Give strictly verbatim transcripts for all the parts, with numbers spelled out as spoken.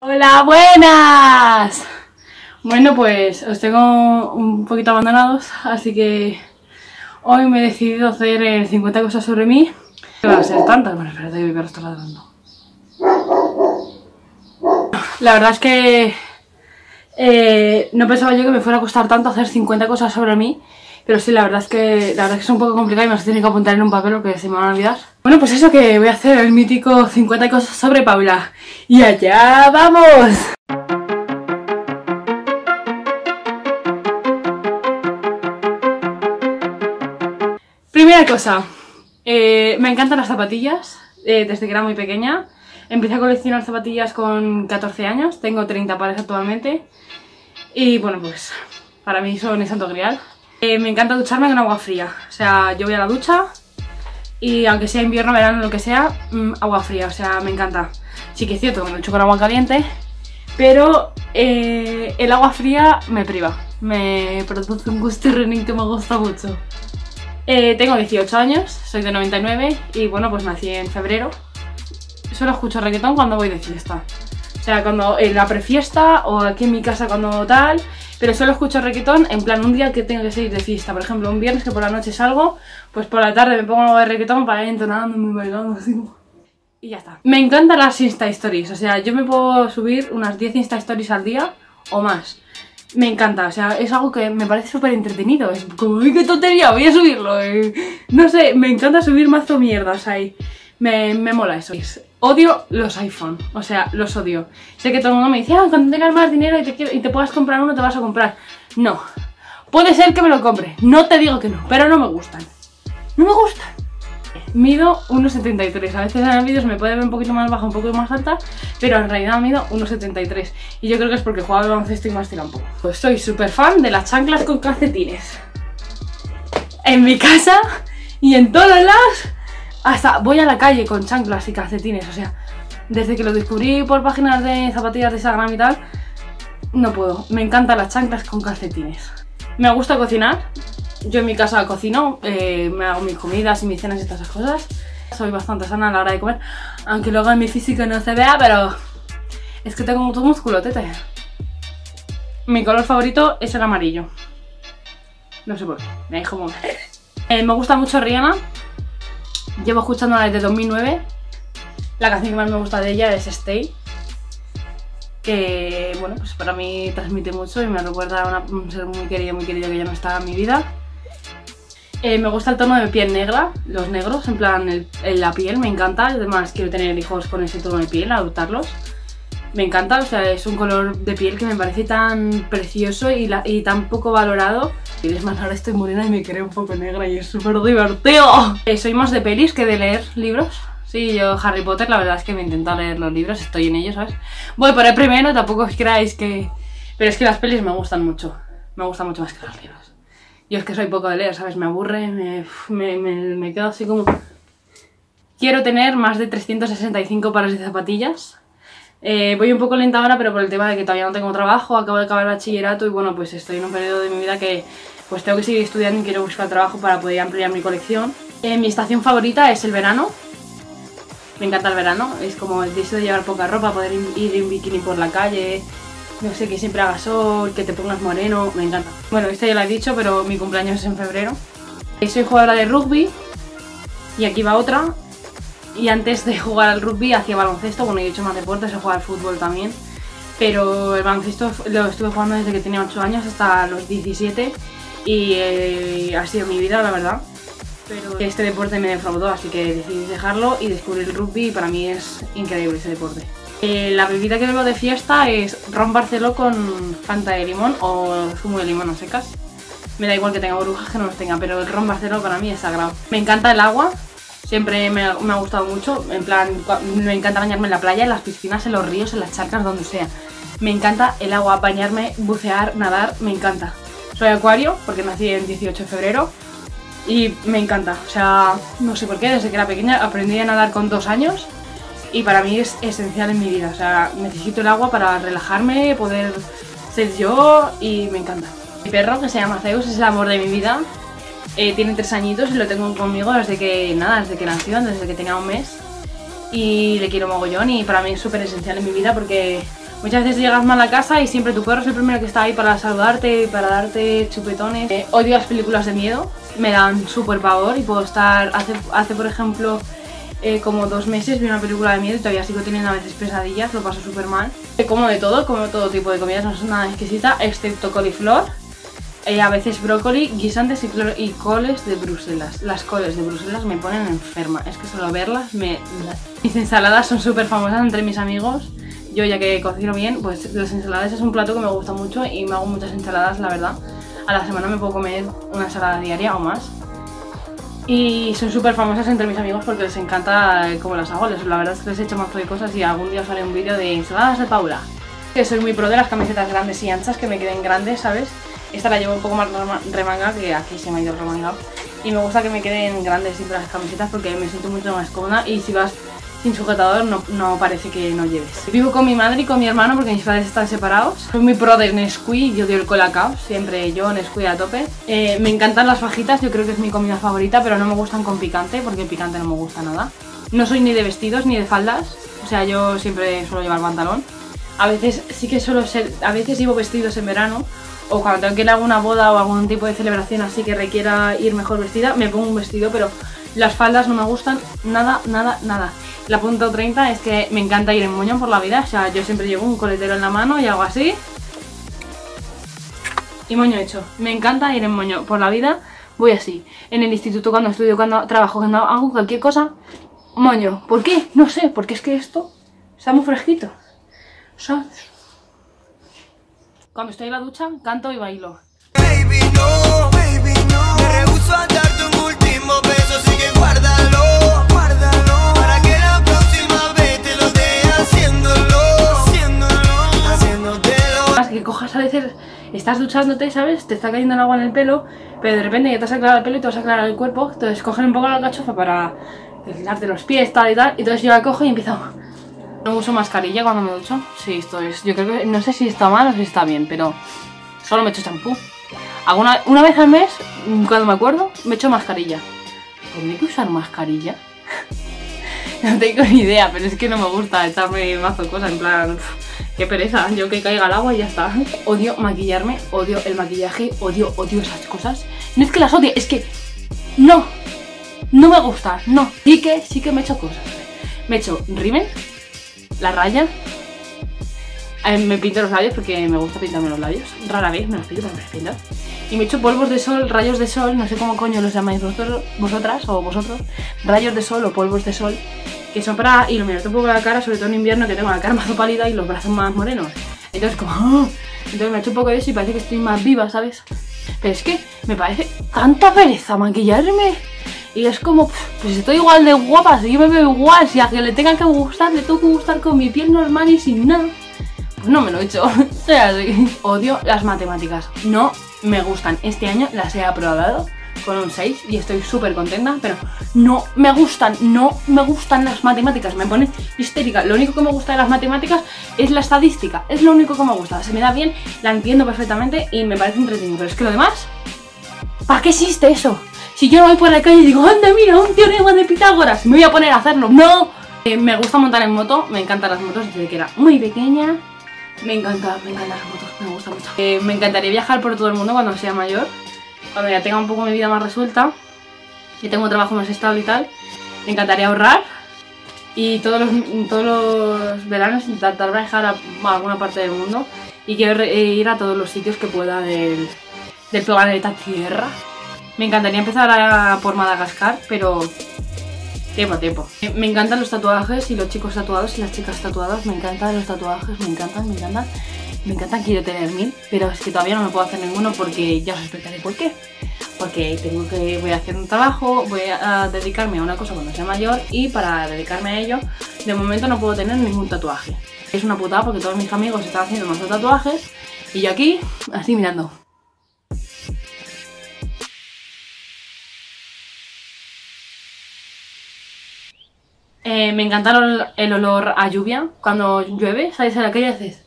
Hola, buenas. Bueno, pues os tengo un poquito abandonados, así que hoy me he decidido hacer el cincuenta cosas sobre mí. No van a ser tantas, bueno, espérate que mi perro está ladrando. La verdad es que eh, no pensaba yo que me fuera a costar tanto hacer cincuenta cosas sobre mí, pero sí, la verdad es que la verdad es que es un poco complicado y me las tiene que apuntar en un papel porque se me van a olvidar. Bueno, pues eso, que voy a hacer el mítico cincuenta cosas sobre Paula. ¡Y allá vamos! Primera cosa, eh, me encantan las zapatillas, eh, desde que era muy pequeña. Empecé a coleccionar zapatillas con catorce años, tengo treinta pares actualmente. Y bueno, pues para mí son el santo grial. Eh, me encanta ducharme con agua fría, o sea, yo voy a la ducha y aunque sea invierno, verano, lo que sea, mmm, agua fría, o sea, me encanta. Sí que es cierto que me lo echo con agua caliente, pero eh, el agua fría me priva, me produce un gusto que me gusta mucho. Eh, tengo dieciocho años, soy de noventa y nueve y bueno, pues nací en febrero. Solo escucho reggaetón cuando voy de fiesta. O sea, cuando en la prefiesta o aquí en mi casa cuando tal. Pero solo escucho reggaetón en plan un día que tengo que salir de fiesta. Por ejemplo, un viernes que por la noche salgo, pues por la tarde me pongo algo de reggaetón para ir entonando y bailando así. Y ya está. Me encantan las Insta Stories. O sea, yo me puedo subir unas diez Insta Stories al día o más. Me encanta, o sea, es algo que me parece súper entretenido. Es como, ¡ay, qué tontería! Voy a subirlo. Eh. No sé, me encanta subir mazo mierdas ahí. Me, me mola eso. Odio los iPhone, o sea, los odio. Sé que todo el mundo me dice, ah, cuando tengas más dinero y te, quiero, y te puedas comprar uno, te vas a comprar. No. Puede ser que me lo compre, no te digo que no, pero no me gustan. No me gustan. Mido uno setenta y tres, a veces en el vídeo se me puede ver un poquito más baja, un poco más alta, pero en realidad mido uno setenta y tres. Y yo creo que es porque juego al baloncesto y más tira un poco. Pues soy súper fan de las chanclas con calcetines. En mi casa y en todos lados, hasta voy a la calle con chanclas y calcetines. O sea, desde que lo descubrí por páginas de zapatillas de Instagram y tal, no puedo. Me encantan las chanclas con calcetines. Me gusta cocinar. Yo en mi casa cocino, eh, me hago mis comidas y mis cenas y todas esas cosas. Soy bastante sana a la hora de comer, aunque luego en mi físico no se vea, pero es que tengo mucho músculo, tete. Mi color favorito es el amarillo. No sé por qué, me dejo muy... eh, Me gusta mucho Rihanna. Llevo escuchándola desde dos mil nueve. La canción que más me gusta de ella es Stay, que bueno, pues para mí transmite mucho y me recuerda a una, un ser muy querido, muy querido que ya no está en mi vida. Eh, me gusta el tono de piel negra, los negros, en plan el, el, la piel, me encanta. Además quiero tener hijos con ese tono de piel, adoptarlos. Me encanta, o sea, es un color de piel que me parece tan precioso y, la, y tan poco valorado. Y es más, ahora estoy morena y me quedé un poco negra y es súper divertido. Eh, soy más de pelis que de leer libros. Sí, yo Harry Potter, la verdad es que me intento leer los libros, estoy en ellos, ¿sabes? Voy por el primero, tampoco os creáis que... Pero es que las pelis me gustan mucho, me gustan mucho más que los libros. Yo es que soy poco de leer, ¿sabes? Me aburre, me, me, me, me quedo así como... Quiero tener más de trescientos sesenta y cinco pares de zapatillas. Eh, voy un poco lenta ahora, pero por el tema de que todavía no tengo trabajo, acabo de acabar el bachillerato y bueno, pues estoy en un periodo de mi vida que pues tengo que seguir estudiando y quiero buscar trabajo para poder ampliar mi colección. Eh, mi estación favorita es el verano. Me encanta el verano, es como el deseo de llevar poca ropa, poder ir en bikini por la calle, no sé, que siempre haga sol, que te pongas moreno, me encanta. Bueno, esto ya lo he dicho, pero mi cumpleaños es en febrero. Soy jugadora de rugby y aquí va otra. Y antes de jugar al rugby hacía baloncesto, bueno, yo he hecho más deportes, he jugado al fútbol también. Pero el baloncesto lo estuve jugando desde que tenía ocho años hasta los diecisiete y eh, ha sido mi vida, la verdad. Pero este deporte me defraudó, así que decidí dejarlo y descubrí el rugby y para mí es increíble ese deporte. Eh, la bebida que bebo de fiesta es ron Barceló con Fanta de limón o zumo de limón a secas. Me da igual que tenga burbujas que no los tenga, pero el ron Barceló para mí es sagrado. Me encanta el agua, siempre me ha, me ha gustado mucho, en plan, me encanta bañarme en la playa, en las piscinas, en los ríos, en las charcas, donde sea. Me encanta el agua, bañarme, bucear, nadar, me encanta. Soy acuario porque nací el dieciocho de febrero. Y me encanta, o sea, no sé por qué, desde que era pequeña aprendí a nadar con dos años y para mí es esencial en mi vida, o sea, necesito el agua para relajarme, poder ser yo y me encanta. Mi perro, que se llama Zeus, es el amor de mi vida, eh, tiene tres añitos y lo tengo conmigo desde que, nada, desde que nació, desde que tenía un mes y le quiero mogollón y para mí es súper esencial en mi vida porque Muchas veces llegas mal a casa y siempre tu perro es el primero que está ahí para saludarte y para darte chupetones. Eh, odio las películas de miedo, me dan súper pavor y puedo estar... Hace, hace por ejemplo, eh, como dos meses vi una película de miedo y todavía sigo teniendo a veces pesadillas, lo paso súper mal. Eh, como de todo, como todo tipo de comidas, no es nada exquisita, excepto coliflor. Eh, a veces brócoli, guisantes y, y coles de Bruselas. Las coles de Bruselas me ponen enferma, es que solo verlas me... Mis ensaladas son súper famosas entre mis amigos. Yo, ya que cocino bien, pues las ensaladas es un plato que me gusta mucho y me hago muchas ensaladas, la verdad. A la semana me puedo comer una ensalada diaria o más. Y son súper famosas entre mis amigos porque les encanta cómo las hago. La verdad es que les he hecho más de cosas y algún día os haré un vídeo de ensaladas de Paula. Que soy muy pro de las camisetas grandes y anchas, que me queden grandes, ¿sabes? Esta la llevo un poco más remanga, que aquí se me ha ido remangado. Y me gusta que me queden grandes siempre las camisetas porque me siento mucho más cómoda y si vas sin sujetador no, no parece que no lleves. Vivo con mi madre y con mi hermano porque mis padres están separados. Soy muy pro de Nesquik, yo odio el Colacao, siempre yo Nesquik a tope. Eh, me encantan las fajitas, yo creo que es mi comida favorita, pero no me gustan con picante porque el picante no me gusta nada. No soy ni de vestidos ni de faldas, o sea, yo siempre suelo llevar pantalón. A veces sí que suelo ser, a veces llevo vestidos en verano o cuando tengo que ir a alguna boda o algún tipo de celebración así que requiera ir mejor vestida, me pongo un vestido, pero las faldas no me gustan nada, nada, nada. La punto treinta es que me encanta ir en moño por la vida, o sea, yo siempre llevo un coletero en la mano y hago así y moño hecho. Me encanta ir en moño por la vida, voy así. En el instituto, cuando estudio, cuando trabajo, cuando hago cualquier cosa, moño. ¿Por qué? No sé, porque es que esto está muy fresquito, ¿sabes? Cuando estoy en la ducha, canto y bailo. Baby, no, baby, no. Me rehúso a darte un último beso, así que guárdalo, guárdalo. Para que la próxima vez te lo dé haciéndolo, haciéndolo, haciéndotelo. Más que cojas a veces, estás duchándote, ¿sabes? Te está cayendo el agua en el pelo, pero de repente ya te has aclarado el pelo y te vas a aclarar el cuerpo. Entonces coges un poco la cachofa para deslizarte los pies, tal y tal. Y entonces yo la cojo y empiezo... No uso mascarilla cuando me ducho. Sí, esto es... Yo creo que... No sé si está mal o si está bien, pero... Solo me echo champú. Alguna, una vez al mes, cuando me acuerdo, me echo mascarilla. ¿Tendré que usar mascarilla? No tengo ni idea, pero es que no me gusta echarme mazo cosas. En plan... Pff, qué pereza. Yo que caiga el agua y ya está. Odio maquillarme, odio el maquillaje, odio, odio esas cosas. No es que las odie, es que... No. No me gusta, no. Sí que, sí que me echo cosas. Me echo rímel, la raya, eh, me pinto los labios porque me gusta pintarme los labios. Rara vez me los pinto, pero me los pinto. Y me echo polvos de sol, rayos de sol, no sé cómo coño los llamáis vosotros, vosotras o vosotros. Rayos de sol o polvos de sol, que son para iluminarte un poco la cara, sobre todo en invierno que tengo la cara más pálida y los brazos más morenos. Entonces como... ¡oh! Entonces me echo un poco de eso y parece que estoy más viva, ¿sabes? Pero es que me parece tanta pereza maquillarme. Y es como, pues estoy igual de guapa, si yo me veo igual, si a que le tenga que gustar, le tengo que gustar con mi piel normal y sin nada. Pues no me lo he hecho. O sea, sí. Odio las matemáticas, no me gustan. Este año las he aprobado con un seis y estoy súper contenta, pero no me gustan, no me gustan las matemáticas, me ponen histérica. Lo único que me gusta de las matemáticas es la estadística, es lo único que me gusta. Se me da bien, la entiendo perfectamente y me parece entretenido, pero es que lo demás, ¿para qué existe eso? Si yo voy por la calle y digo, anda, mira, un teorema de Pitágoras, me voy a poner a hacerlo. ¡No! Eh, me gusta montar en moto, me encantan las motos desde que era muy pequeña. Me encanta, me encantan las motos, me gusta mucho. Eh, me encantaría viajar por todo el mundo cuando sea mayor, cuando ya tenga un poco mi vida más resuelta y tengo un trabajo más estable y tal. Me encantaría ahorrar y todos los, todos los veranos intentar viajar a, a alguna parte del mundo y quiero ir a todos los sitios que pueda del, del planeta Tierra. Me encantaría empezar a, por Madagascar, pero tiempo a tiempo. Me encantan los tatuajes y los chicos tatuados y las chicas tatuadas. Me encantan los tatuajes, me encantan, me encantan. Me encantan, quiero tener mil, pero es que todavía no me puedo hacer ninguno porque ya os explicaré por qué. Porque tengo que, voy a hacer un trabajo, voy a dedicarme a una cosa cuando sea mayor y para dedicarme a ello, de momento no puedo tener ningún tatuaje. Es una putada porque todos mis amigos están haciendo más tatuajes y yo aquí, así mirando. Eh, me encanta el, el olor a lluvia. Cuando llueve, sales a la calle y haces...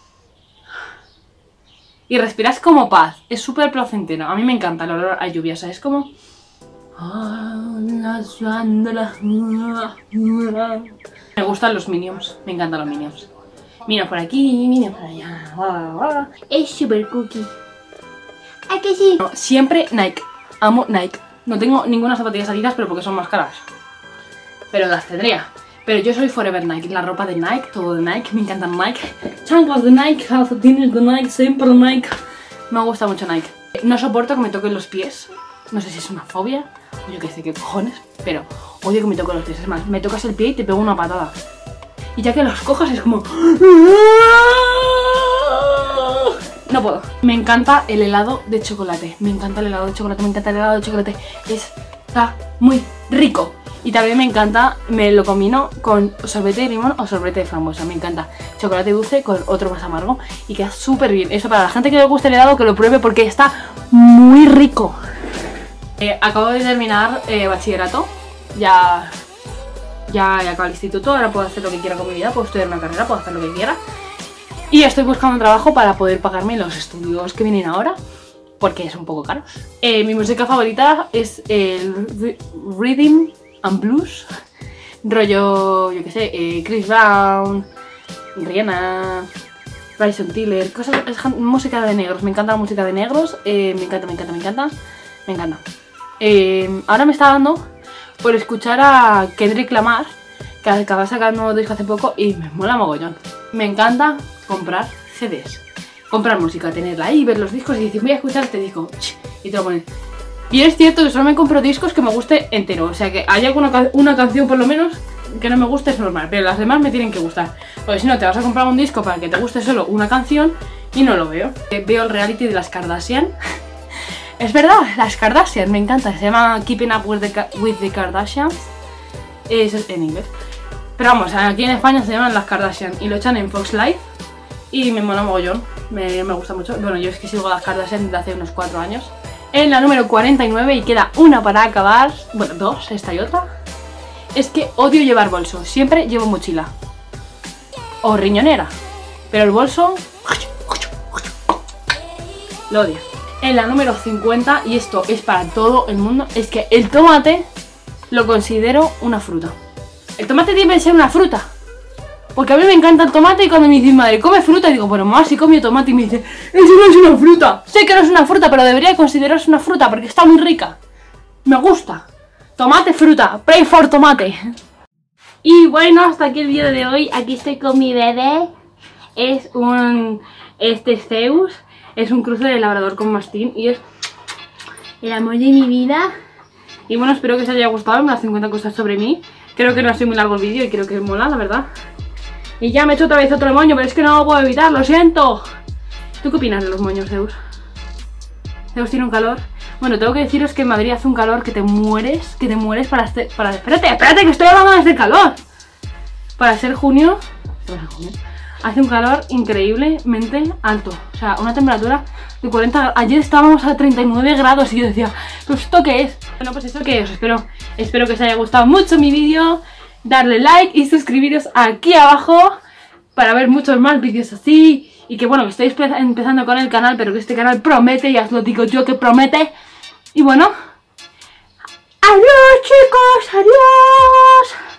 Y respiras como paz. Es súper placentero. A mí me encanta el olor a lluvia. O sea, es como... Me gustan los Minions. Me encantan los Minions. Mira por aquí, mira por allá. Guau, guau. Es super cookie. ¿A que sí? No, siempre Nike. Amo Nike. No tengo ninguna zapatilla salidas, pero porque son más caras. Pero las tendría. Pero yo soy forever Nike. La ropa de Nike, todo de Nike. Me encanta Nike. Chanclas de Nike, calcetines de Nike, siempre Nike. Me gusta mucho Nike. No soporto que me toquen los pies. No sé si es una fobia o yo qué sé qué cojones, pero odio que me toquen los pies. Es más, me tocas el pie y te pego una patada. Y ya que los cojas es como... No puedo. Me encanta el helado de chocolate. Me encanta el helado de chocolate, me encanta el helado de chocolate. Está muy rico. Y también me encanta, me lo combino con sorbete de limón o sorbete de frambuesa. Me encanta chocolate dulce con otro más amargo y queda súper bien. Eso para la gente que le guste el helado, que lo pruebe porque está muy rico. Eh, acabo de terminar eh, bachillerato. Ya, ya he acabado el instituto. Ahora puedo hacer lo que quiera con mi vida. Puedo estudiar una carrera, puedo hacer lo que quiera. Y estoy buscando un trabajo para poder pagarme los estudios que vienen ahora, porque es un poco caro. Eh, mi música favorita es el Rhythm and Blues, rollo, yo que sé, eh, Chris Brown, Rihanna, Bryson Tiller, cosas, es música de negros. Me encanta la música de negros, eh, me encanta, me encanta, me encanta, me encanta. Eh, ahora me está dando por escuchar a Kendrick Lamar, que acaba de sacar un nuevo disco hace poco y me mola mogollón. Me encanta comprar C Ds, comprar música, tenerla ahí, ver los discos y decir voy a escuchar este disco y te lo pones. Y es cierto que solo me compro discos que me guste entero, o sea que hay alguna una canción por lo menos que no me guste es normal, pero las demás me tienen que gustar. Porque si no te vas a comprar un disco para que te guste solo una canción y no lo veo. Veo el reality de las Kardashian. Es verdad, las Kardashian, me encanta, se llama Keeping Up with the, with the Kardashians. Es en inglés. Pero vamos, aquí en España se llaman las Kardashian y lo echan en Fox Live y me mola mogollón, me, me gusta mucho. Bueno, yo es que sigo a las Kardashian desde hace unos cuatro años. En la número cuarenta y nueve y queda una para acabar, bueno, dos, esta y otra. Es que odio llevar bolso, siempre llevo mochila o riñonera, pero el bolso lo odio. En la número cincuenta, y esto es para todo el mundo, es que el tomate lo considero una fruta. El tomate tiene que ser una fruta, porque a mí me encanta el tomate y cuando me dice madre, come fruta, y digo, bueno, mamá, si come tomate, y me dice, eso no es una fruta. Sé que no es una fruta, pero debería considerarse una fruta porque está muy rica. Me gusta. Tomate, fruta. Pray for tomate. Y bueno, hasta aquí el vídeo de hoy. Aquí estoy con mi bebé. Es un... Este es Zeus. Es un cruce de labrador con mastín y es el amor de mi vida. Y bueno, espero que os haya gustado las cincuenta cosas sobre mí. Creo que no ha sido muy largo el vídeo y creo que mola, la verdad. Y ya me he hecho otra vez otro moño, pero es que no lo puedo evitar, lo siento. ¿Tú qué opinas de los moños, Zeus? Zeus tiene un calor. Bueno, tengo que deciros que en Madrid hace un calor que te mueres, que te mueres para hacer... Para... Espérate, espérate, que estoy hablando de este calor. Para ser junio... Hace un calor increíblemente alto. O sea, una temperatura de cuarenta grados. Ayer estábamos a treinta y nueve grados y yo decía, ¿pero esto qué es? Bueno, pues eso que os espero. Espero que os haya gustado mucho mi vídeo. Darle like y suscribiros aquí abajo para ver muchos más vídeos así. Y que bueno, que estoy empezando con el canal, pero que este canal promete, ya os lo digo yo que promete. Y bueno, adiós chicos, adiós.